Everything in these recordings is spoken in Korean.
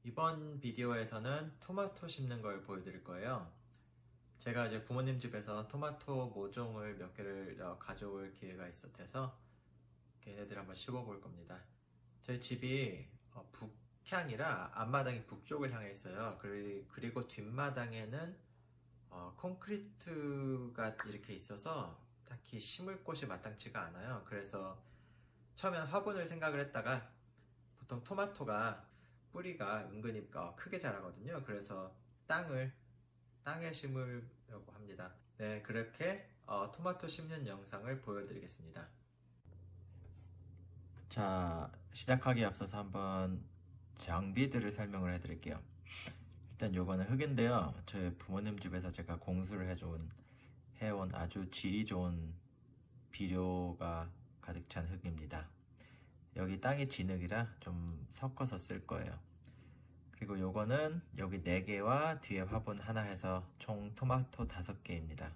이번 비디오에서는 토마토 심는 걸 보여드릴 거예요. 제가 이제 부모님 집에서 토마토 모종을 몇 개를 가져올 기회가 있었대서 걔네들 한번 심어볼 겁니다. 저희 집이 북향이라 앞마당이 북쪽을 향해 있어요. 그리고 뒷마당에는 콘크리트가 이렇게 있어서 딱히 심을 곳이 마땅치가 않아요. 그래서 처음엔 화분을 생각을 했다가 보통 토마토가 뿌리가 은근히 크게 자라거든요. 그래서 땅에 심으려고 합니다. 네, 그렇게 토마토 심는 영상을 보여드리겠습니다. 자, 시작하기에 앞서서 한번 장비들을 설명을 해드릴게요. 일단 요거는 흙인데요. 저희 부모님 집에서 제가 공수를 해온 아주 질이 좋은 비료가 가득 찬 흙입니다. 여기 땅이 진흙이라 좀 섞어서 쓸 거예요. 그리고 요거는 여기 4개와 뒤에 화분 하나 해서 총 토마토 5개입니다.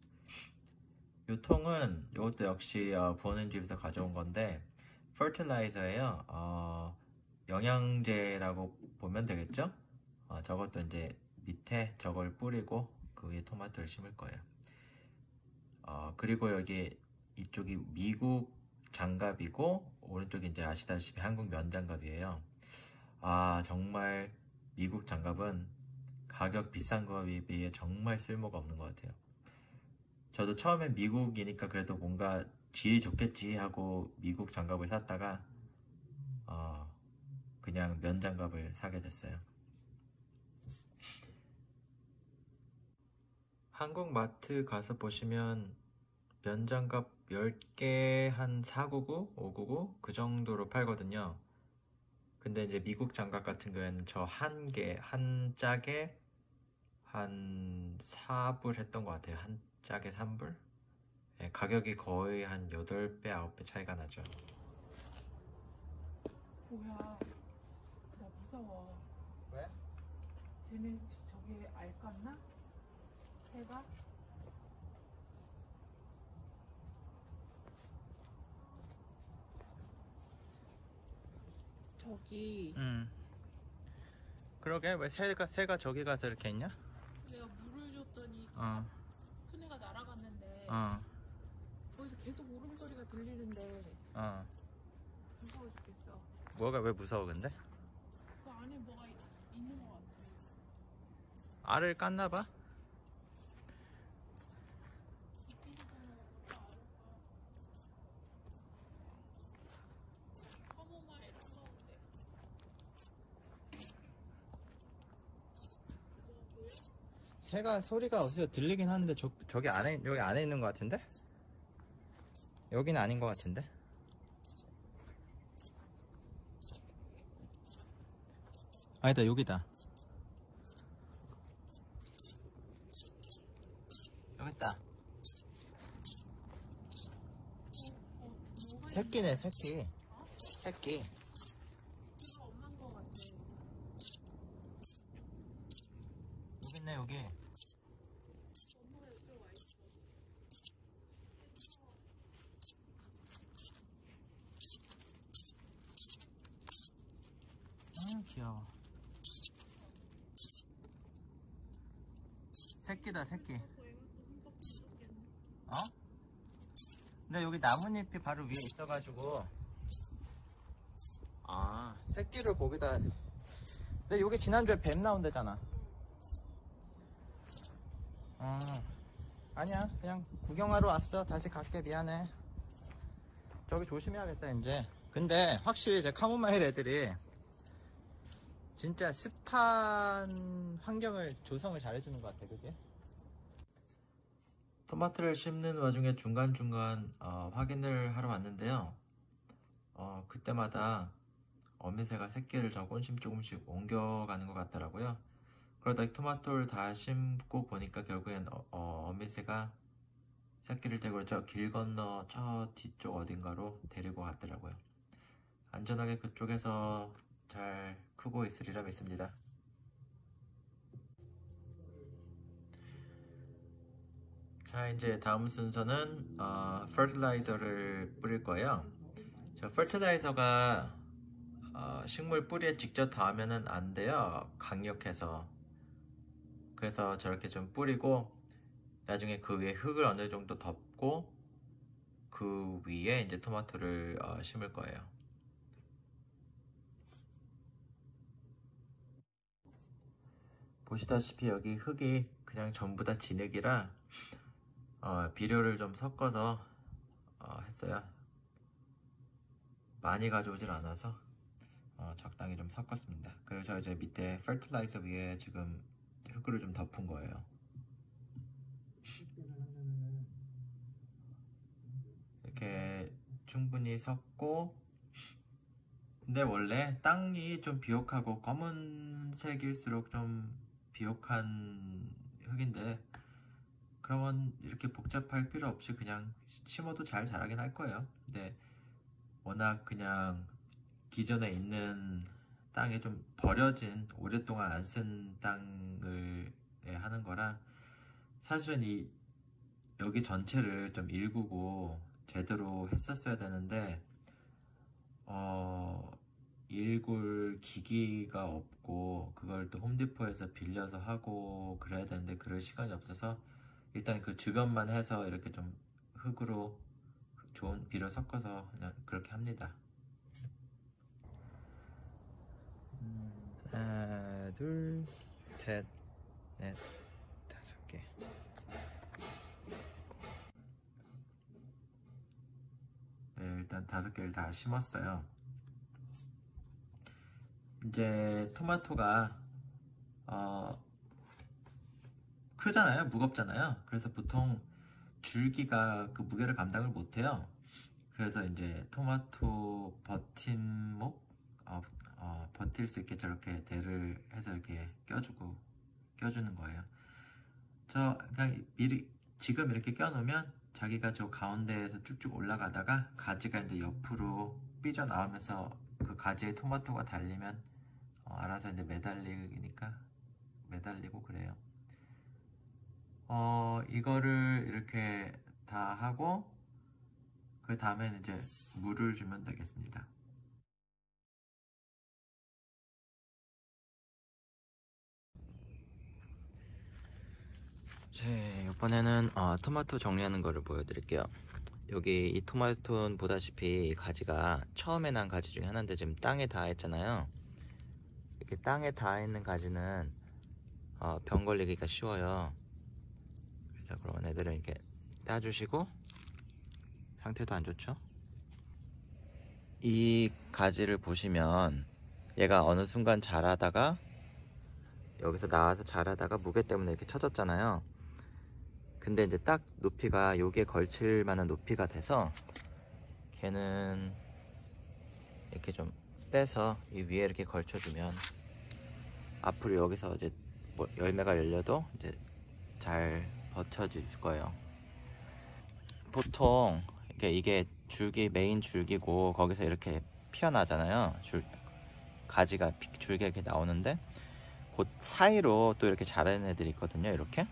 요 통은 요것도 역시 부모님 집에서 가져온 건데 퍼틸라이저예요. 영양제라고 보면 되겠죠? 저것도 이제 밑에 저걸 뿌리고 그 위에 토마토를 심을 거예요. 그리고 여기 이쪽이 미국 장갑이고 오른쪽이 이제 아시다시피 한국 면장갑이에요. 정말 미국 장갑은 가격 비싼 거에 비해 정말 쓸모가 없는 것 같아요. 저도 처음엔 미국이니까 그래도 뭔가 질이 좋겠지 하고 미국 장갑을 샀다가 그냥 면장갑을 사게 됐어요. 한국 마트 가서 보시면 면장갑 10개 한 499, 599 그 정도로 팔거든요. 근데 이제 미국 장갑 같은 경우에는 저 한 짝에 한 4불 했던 것 같아요. 한 짝에 3불? 네, 가격이 거의 한 8배, 9배 차이가 나죠. 뭐야, 나 무서워. 왜? 쟤네 혹시 저기 알 깠나? 새가? 저기 그러게 왜 새가 저기 가서 이렇게 있냐? 내가 물을 줬더니 큰애가 날아갔는데 거기서 계속 울음소리가 들리는데 무서워 죽겠어. 뭐가 왜 무서워 근데? 그 안에 뭐가 있는 것 같아. 알을 깠나봐? 새가 소리가 어디서 들리긴 하는데 여기 안에 있는 것 같은데? 여기는 아닌 것 같은데? 아니다, 여기다. 여기 있다. 새끼네, 새끼. 새끼. 엄마인 것 같아. 여기 있네, 여기. 엄마가 이쪽 와 있어. 귀여워. 새끼다, 새끼. 근데 여기 나뭇잎이 바로 위에 있어가지고 새끼를 거기다. 근데 여기 지난주에 뱀 나온대잖아. 아니야, 그냥 구경하러 왔어. 다시 갈게. 미안해. 저기 조심해야겠다 이제. 근데 확실히 제 카모마일 애들이 진짜 습한 환경을 조성을 잘해주는 것 같아. 그지? 토마토를 심는 와중에 중간중간 확인을 하러 왔는데요. 그때마다 어미새가 새끼를 조금씩 옮겨가는 것 같더라고요. 그러다 토마토를 다 심고 보니까 결국엔 어미새가 새끼를 데리고 저 길 건너 저 뒤쪽 어딘가로 데리고 갔더라고요. 안전하게 그쪽에서 잘 크고 있으리라 믿습니다. 자, 이제 다음 순서는 퍼틸라이저를 뿌릴 거예요. 저 퍼틸라이저가 식물 뿌리에 직접 닿으면 안 돼요. 강력해서. 그래서 저렇게 좀 뿌리고 나중에 그 위에 흙을 어느 정도 덮고 그 위에 이제 토마토를 심을 거예요. 보시다시피 여기 흙이 그냥 전부 다 진흙이라 비료를 좀 섞어서 했어요. 많이 가져오질 않아서 적당히 좀 섞었습니다. 그리고 저 이제 밑에 fertilizer 위에 지금 흙을 좀 덮은 거예요. 이렇게 충분히 섞고, 근데 원래 땅이 좀 비옥하고 검은색일수록 좀 비옥한 흙인데, 그러면 이렇게 복잡할 필요 없이 그냥 심어도 잘 자라긴 할 거예요. 근데 워낙 그냥 기존에 있는 땅에 좀 버려진 오랫동안 안 쓴 땅을 하는 거라 사실은 여기 전체를 좀 일구고 제대로 했었어야 되는데 일굴 기기가 없고 그걸 또 홈디포에서 빌려서 하고 그래야 되는데 그럴 시간이 없어서 일단 그 주변만 해서 이렇게 좀 흙으로 좋은 비료 섞어서 그냥 그렇게 합니다. 하나, 둘, 셋, 넷, 5개. 네, 일단 5개를 다 심었어요. 이제 토마토가 크잖아요, 무겁잖아요. 그래서 보통 줄기가 그 무게를 감당을 못해요. 그래서 이제 토마토 버팀목 버틸 수 있게 저렇게 대를 해서 이렇게 껴주는 거예요. 그냥 미리 지금 이렇게 껴놓으면 자기가 저 가운데에서 쭉쭉 올라가다가 가지가 이제 옆으로 삐져 나오면서 그 가지에 토마토가 달리면 알아서 이제 매달리고 그래요. 이거를 이렇게 다 하고 그 다음엔 이제 물을 주면 되겠습니다. 이번에는 토마토 정리하는 거를 보여드릴게요. 여기 이 토마토는 보다시피 가지가 처음에 난 가지 중에 하나인데 지금 땅에 닿아 있잖아요. 이렇게 땅에 닿아 있는 가지는 병 걸리기가 쉬워요. 그래서 그러면 애들은 이렇게 따주시고, 상태도 안 좋죠? 이 가지를 보시면 얘가 어느 순간 자라다가 여기서 나와서 자라다가 무게 때문에 이렇게 쳐졌잖아요. 근데 이제 딱 높이가 여기에 걸칠 만한 높이가 돼서 걔는 이렇게 좀 빼서 이 위에 이렇게 걸쳐주면 앞으로 여기서 이제 뭐 열매가 열려도 이제 잘 버텨줄 거예요. 보통 이게 줄기, 메인 줄기고 거기서 이렇게 피어나잖아요. 가지가 줄기가 이렇게 나오는데 그 사이로 또 이렇게 자라는 애들이 있거든요. 이렇게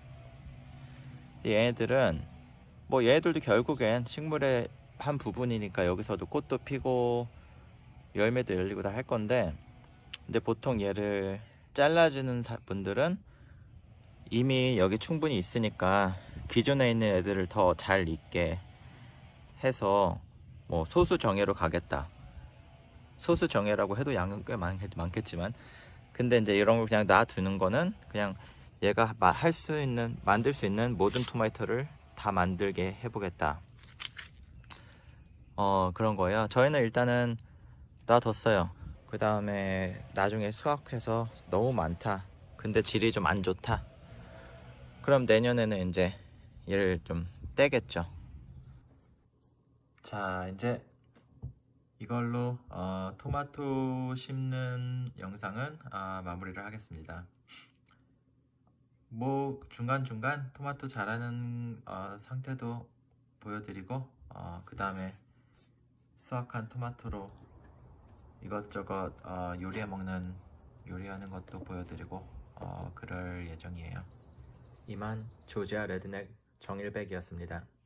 얘네들은 뭐 얘네들도 결국엔 식물의 한 부분이니까 여기서도 꽃도 피고 열매도 열리고 다 할 건데, 근데 보통 얘를 잘라주는 분들은 이미 여기 충분히 있으니까 기존에 있는 애들을 더 잘 있게 해서 뭐 소수 정예로 가겠다. 소수 정예라고 해도 양은 꽤 많겠지만, 근데 이제 이런 걸 그냥 놔두는 거는 그냥 얘가 만들 수 있는 모든 토마토를 다 만들게 해보겠다. 그런 거예요. 저희는 일단은 놔뒀어요. 그 다음에 나중에 수확해서 너무 많다, 근데 질이 좀 안 좋다, 그럼 내년에는 이제 얘를 좀 떼겠죠. 자, 이제 이걸로 토마토 심는 영상은 마무리를 하겠습니다. 뭐 중간중간 토마토 자라는 상태도 보여드리고 그 다음에 수확한 토마토로 이것저것 요리하는 것도 보여드리고 그럴 예정이에요. 이만 조지아 레드넥 정일백이었습니다.